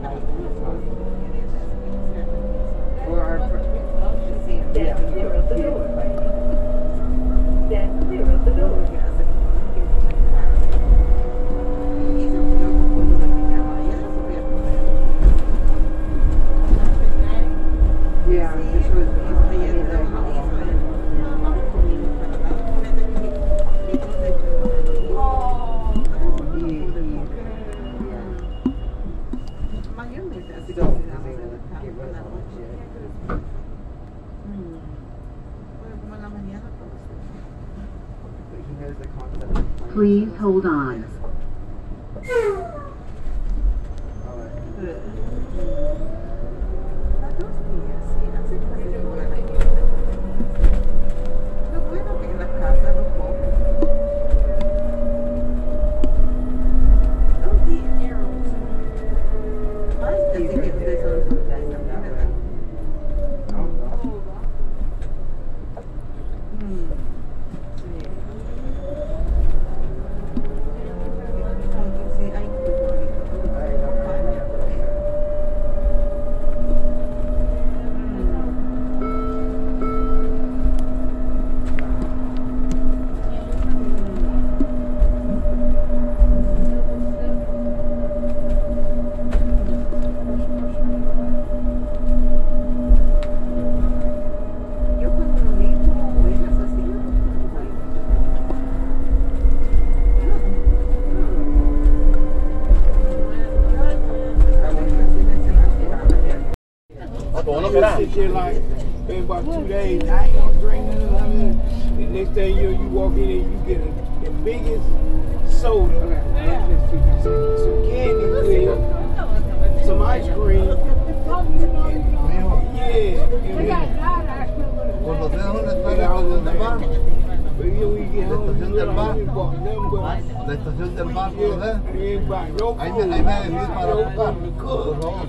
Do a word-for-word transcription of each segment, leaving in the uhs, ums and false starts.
For our first. Stand clear of the door. Stand clear of the door. Yeah, this was. Please hold on. Sit there like in about two days. I ain't gonna drink none of it. The next day you you walk in and you get a, the biggest soda, some candy with some ice cream. Yeah. But yeah, we get home. La estación del bar, ¿no? Ahí me ahí me decís para buscar. Por favor.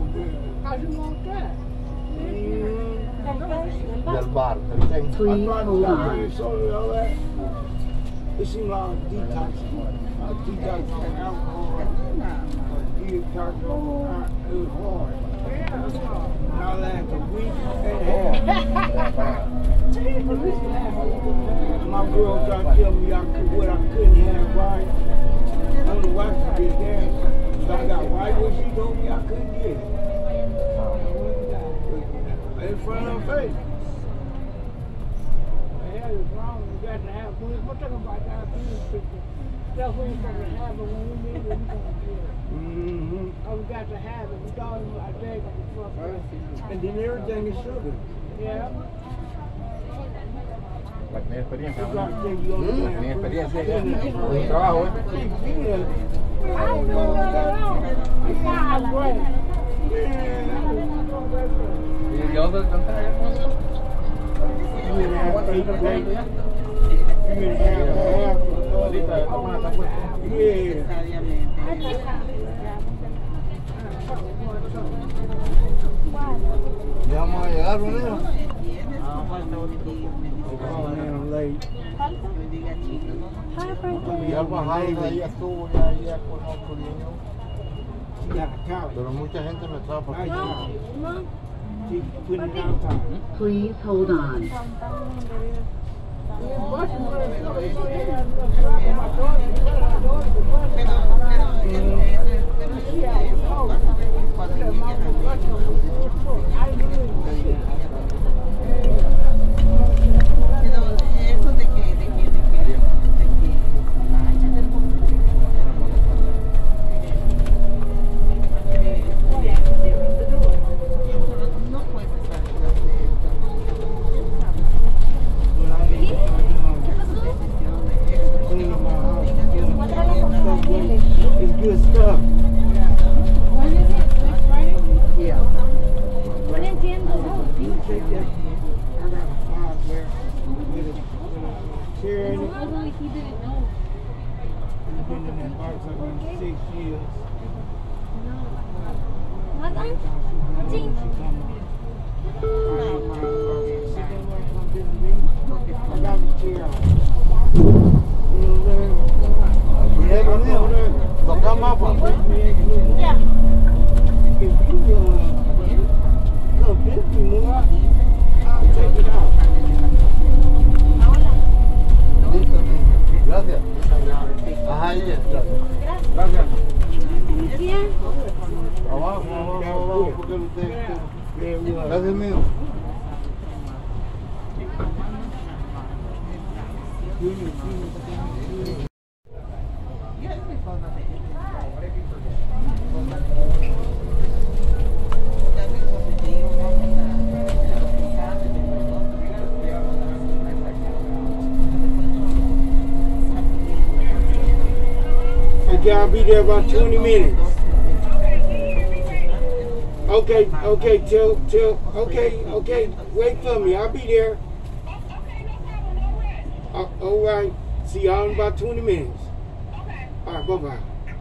Del bar, Please hold on. It seemed like a detox. A detox from alcohol. A detox from it was hard. And I laughed a week and a half. My girl tried to tell me I could, what I couldn't have, right? Only wife could get that. So I got right what she told me I couldn't get it. In front of her face. The hell is wrong? You got to have, we're talking about diabetes people. That's what you're supposed to have, but when we need it, we're going to get it. Mm-hmm. Oh, we got to have it. We thought it was our day going to be fucked up. And then everything is sugar. Yeah. La mi experiencia, Mi experiencia ya, un trabajo, ¿eh? ¿Y de dónde cantar? Ya vamos a llegar, ¿no? Ya bajando ahí estuvo, ya, ya conozco niño. Pero mucha gente me estaba pasando. Please hold on. It's good stuff. When is it? Next Friday? Yeah. No entiendo. You take that. I got a five there with a chair in it. He didn't know. I've been in that box like six years. What time? Fourteen. I got a chair. Yeah, tocamos. Yeah. No, porque lo tengo. Yeah, we are. Gracias, mío. Okay, I'll be there about twenty minutes. Okay, okay, till, till, okay, okay, wait for me, I'll be there. Uh, all right, see y'all in about twenty minutes. All right, bye-bye.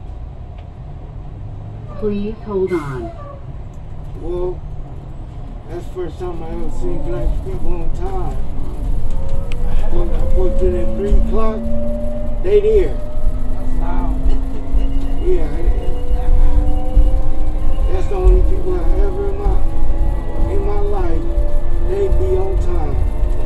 Please hold on. Well, that's the first time I ever seen black people on time. When I put in at three o'clock, they there. Yeah, that's the only people I ever in my in my life. They be on time.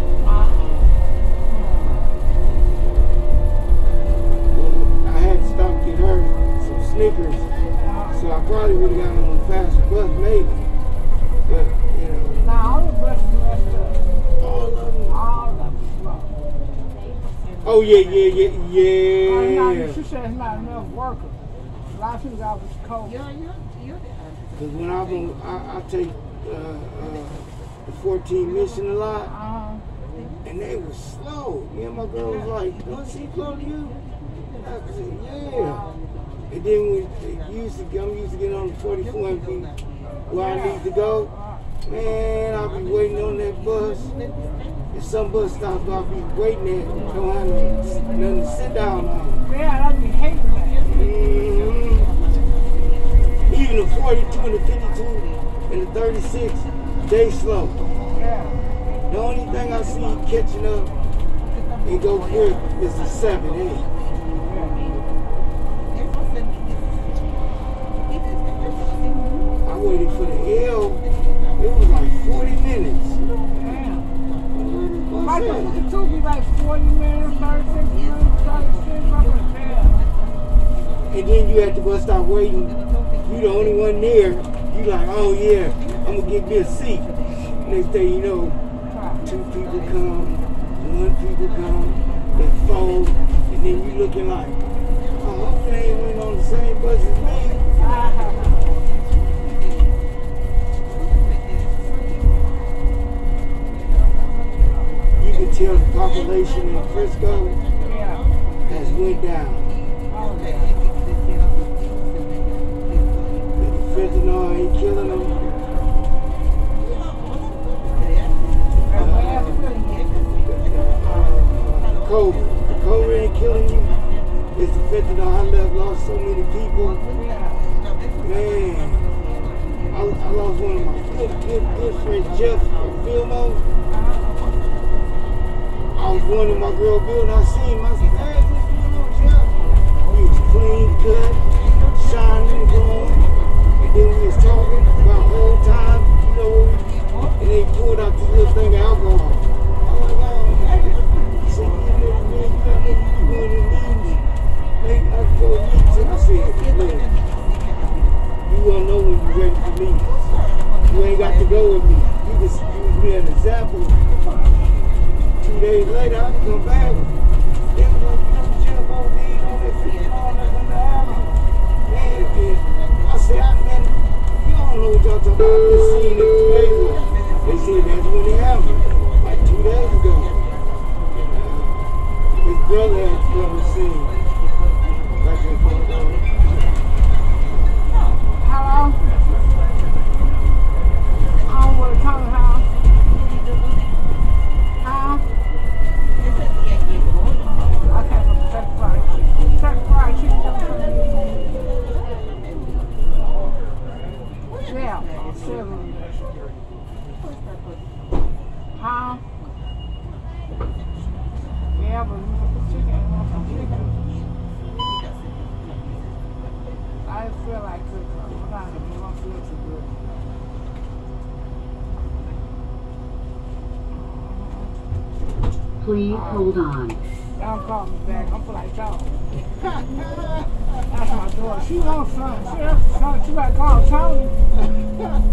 Well, I had to stop and get her some Snickers, so I probably would have got on a faster bus, maybe. But you know, Now, all the buses messed up. all of them. All of them slow. Oh yeah, yeah, yeah, Oh, no, yeah. she said it's not enough workers. A lot of people out was cold. Because when I, been, I I take uh, uh, the fourteen mission a lot, Uh-huh. and they was slow. Me and my girl was like, "Don't she slow to you?" I said, "Yeah." And then when it used to, I'm used to getting on the forty-four and be where I need to go. Man, I'll be waiting on that bus. If some bus stops, I'll be waiting there. Don't have nothing to sit down on. Yeah, I be hating that. Mm-hmm. Even the forty-two and the fifty-two and the thirty-six, they slow. Yeah. The only thing I see catching up and go quick is the seven, eight. I waited for the L. It was like forty minutes. Damn. What's My that? it took me like forty minutes, thirty-six minutes, thirty-six. I was there. And then you at the bus stop waiting. You the only one there. You like, oh yeah, I'm gonna get me a seat. Next thing you know, two people come, one people come, then four, and then you looking like, oh, hopefully they ain't went on the same bus as me. You can tell the population in Frisco Yeah. has went down. Oh, yeah. Fentanyl ain't killing them. And last week, COVID. COVID ain't killing you. It's the fentanyl. I left, lost so many people. yeah. Man, I, I lost one of my good, good, good friends, Jeff from Filmo. I was going to my girl Bill and I seen him. I said, hey, what's going on, Jeff? He was clean cut, shining, glowing. And then we was talking about the whole time, you know, and they pulled out this little thing of alcohol. I was like, oh, man. He said, you know, man, you got what you doing in me. Hey, I told you, so I said, look, you won't know when you're ready for me. You ain't got to go with me. You just use me as an example. Two days later, I come back. They was like, you know, Jeff O D on that fifty-nine that's in the alley. Man, and I said, I, man, you don't know what y'all talking about. I just seen it two days ago. They said that's when it happened, like two days ago. His brother had come to see him. Like his brother. Hello? I don't want to come how. Huh? I can't go check fried chicken. Check fried chicken. Yeah, seven. Huh? Yeah, but you want the chicken, you want some chicken. I feel like cooking. I'm not gonna be one feel too good. Please hold on. Y'all call me back. I'm for like y'all. That's my daughter. She wants something. She wants something. She might call Tony.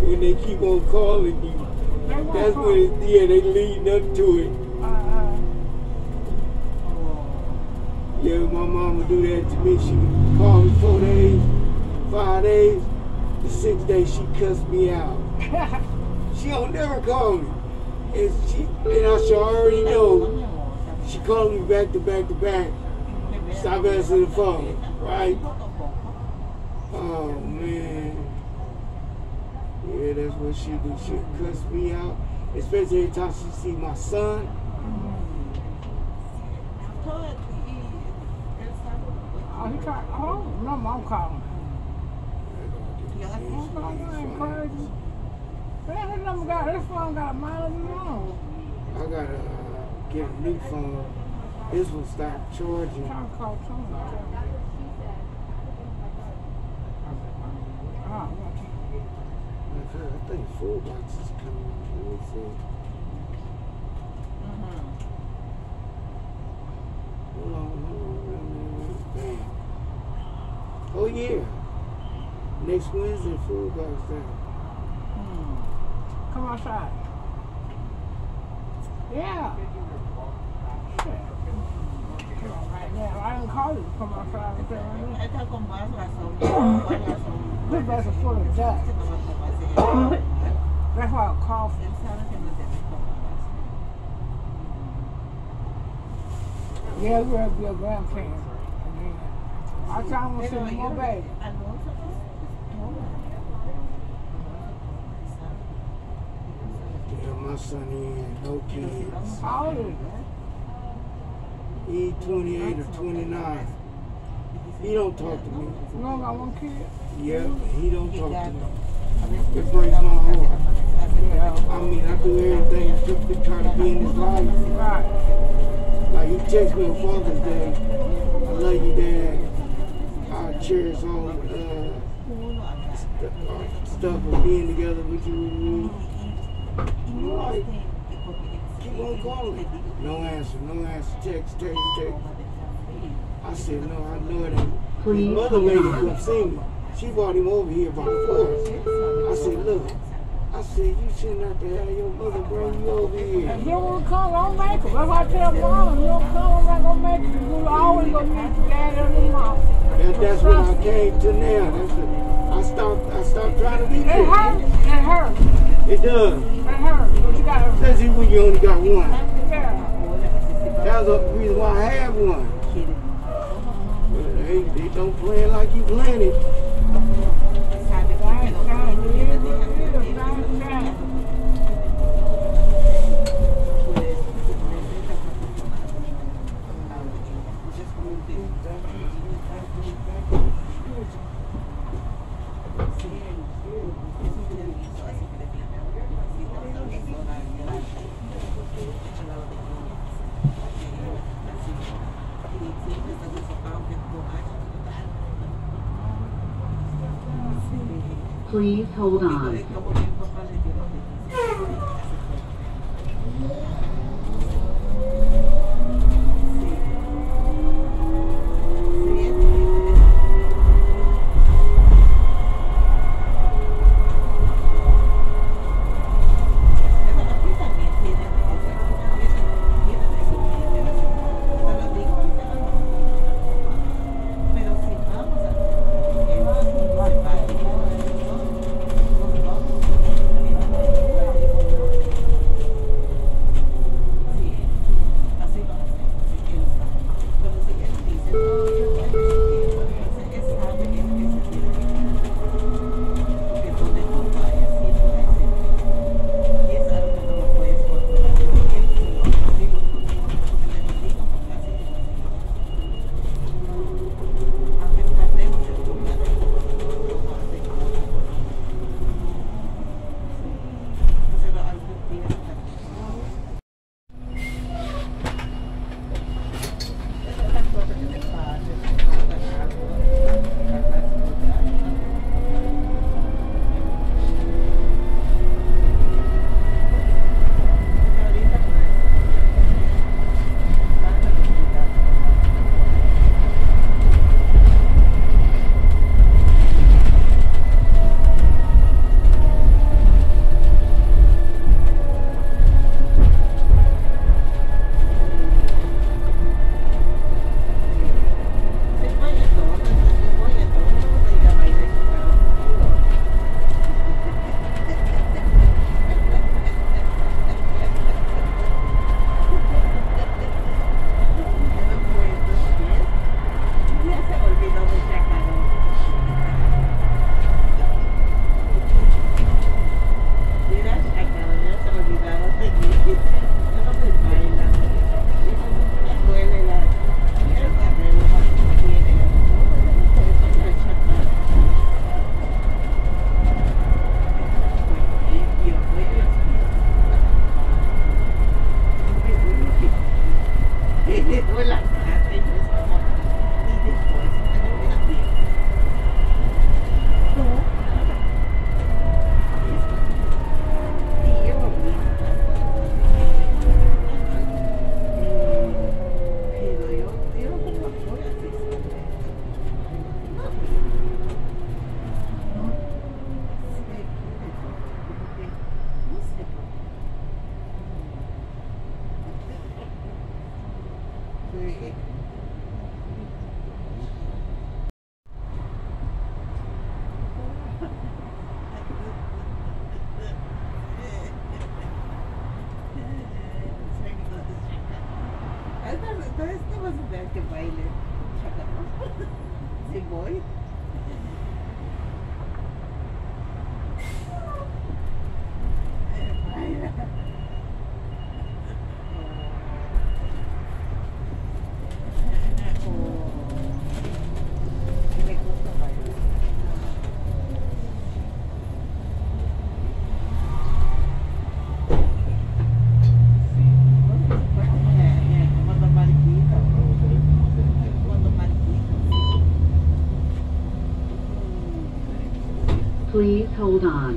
when they keep on calling you. They won't That's call. when it, yeah, they leading up to it. Uh, Yeah, my mama do that to me. She called me four days, five days. The sixth day she cussed me out. uh, She don't never call me. And she and I should already know. She called me back to back to back. Stop answering the phone, right? Oh man. Yeah, that's what she do. She cuss me out. Especially every time she see my son. oh, he tried. Oh, no, I'm calling. I'm calling. I ain't crazy. Man, this number got, this phone got a mile of his own. I gotta uh, get a new phone. This one stopped charging. I'm trying to call Tony. Ah, what? I think full box is coming. Let me see. Hold on, hold on, wait a minute. Bam. Oh yeah. Next Wednesday, full box down. Come outside. Yeah. Shit. Come on right now. I didn't call you to come outside and say right now. This place is full of dust. That's why I call for. Yeah, we're going to be a grandparent. I try to see more baby. Yeah, my son he ain't no kids. How old is he? He twenty-eight or twenty-nine. He don't talk to me. You only got one kid? Yeah, he don't talk to me. It breaks my heart. I mean, I do everything to, to try to be in his life. Right. Like he texted me on Father's Day. I love you, Dad. I cherish all uh, st- uh, stuff of being together with you. You know, like, keep on calling. No answer, no answer. Text, text, text. I said, no, I know it ain't. His Please mother hold lady on. come see me. She brought him over here by force. I said, look. I said, you shouldn't have to have your mother bring you over If here. you don't come, don't make it. That's why I tell mom, you don't come, I'm not going to make it. You always going to meet your dad and your mom. That, that's what I came to now. That's the, I stopped. I stopped trying to be It good. hurts. It hurts. It does, It hurts. But you got to, especially when you only got one. yeah. That's the reason why I have one. But they, they don't play it like you planned it. Thanks, thanks. It is what it is. Thanks, thanks. Please hold on. voy. Please hold on.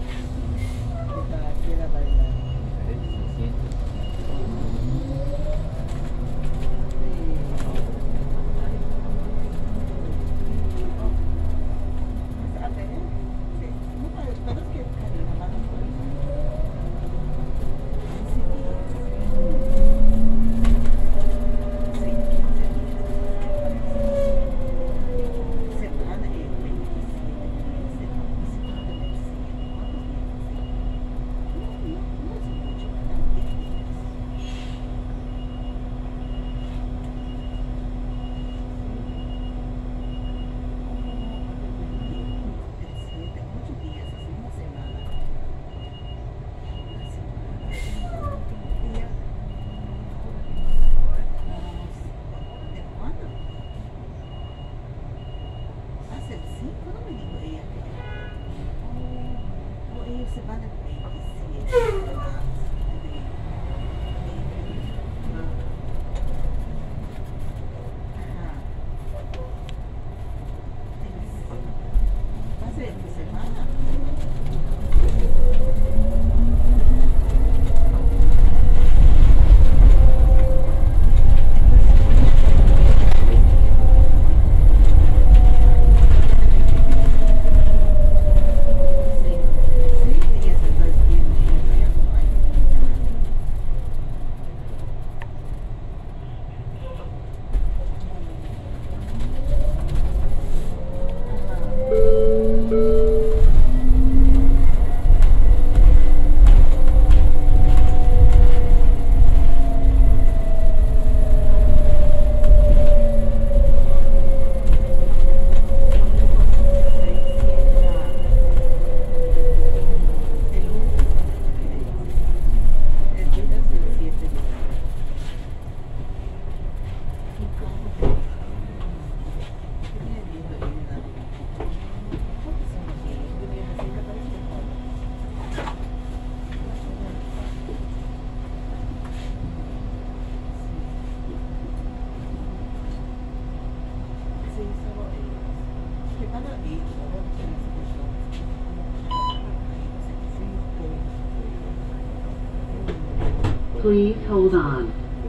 Please hold on.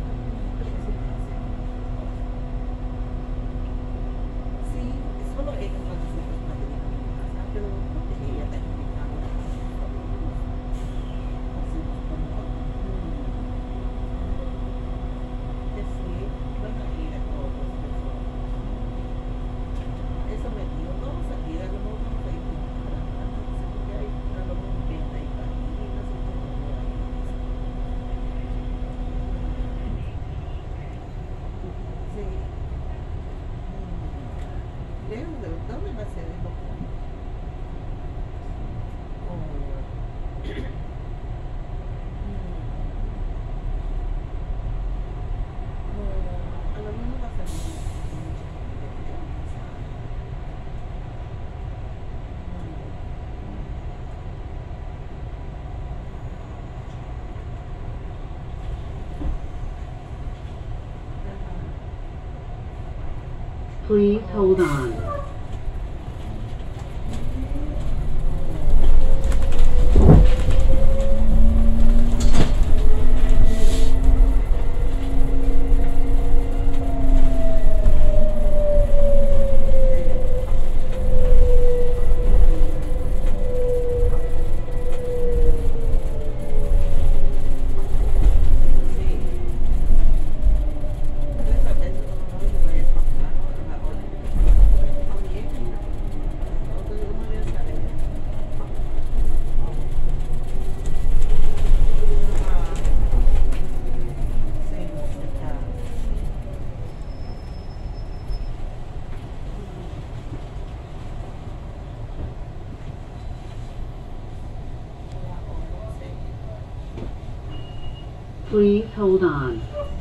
Please hold on. Please hold on.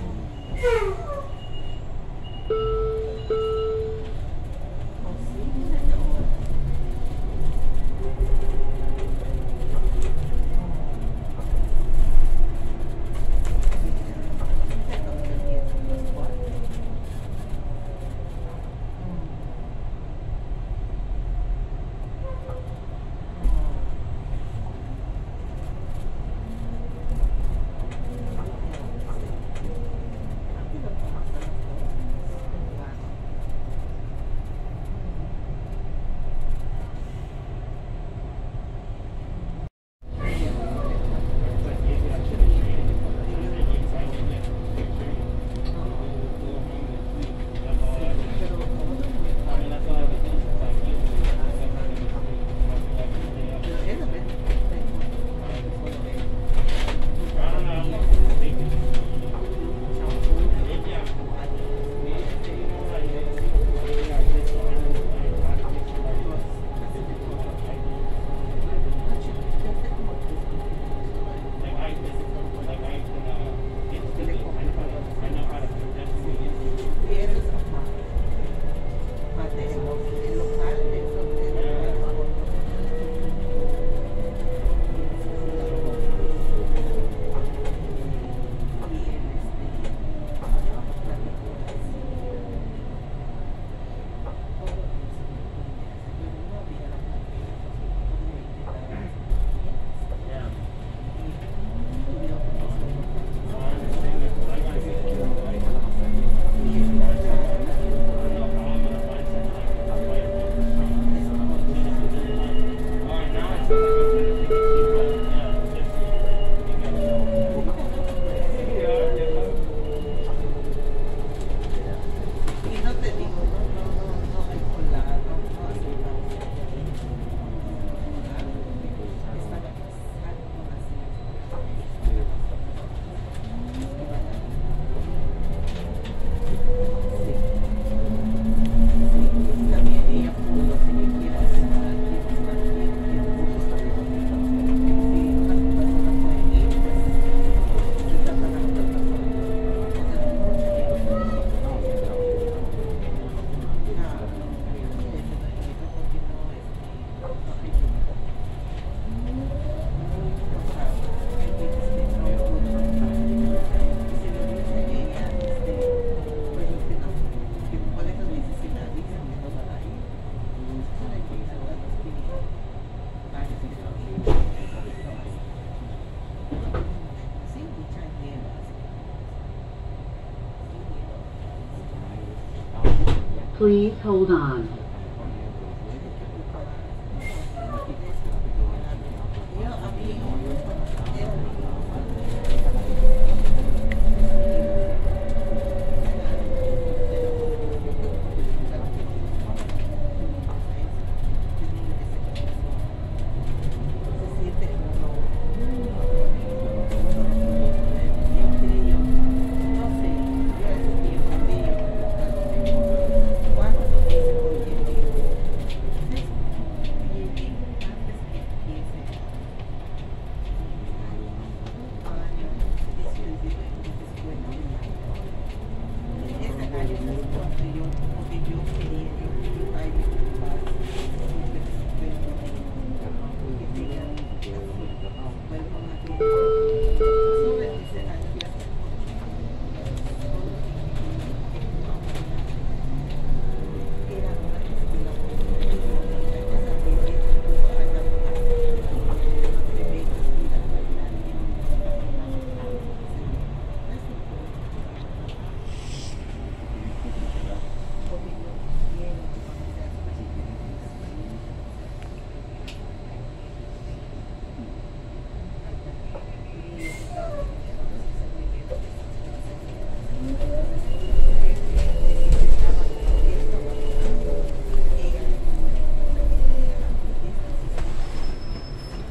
Please hold on.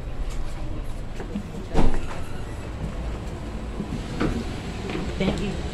Thank you.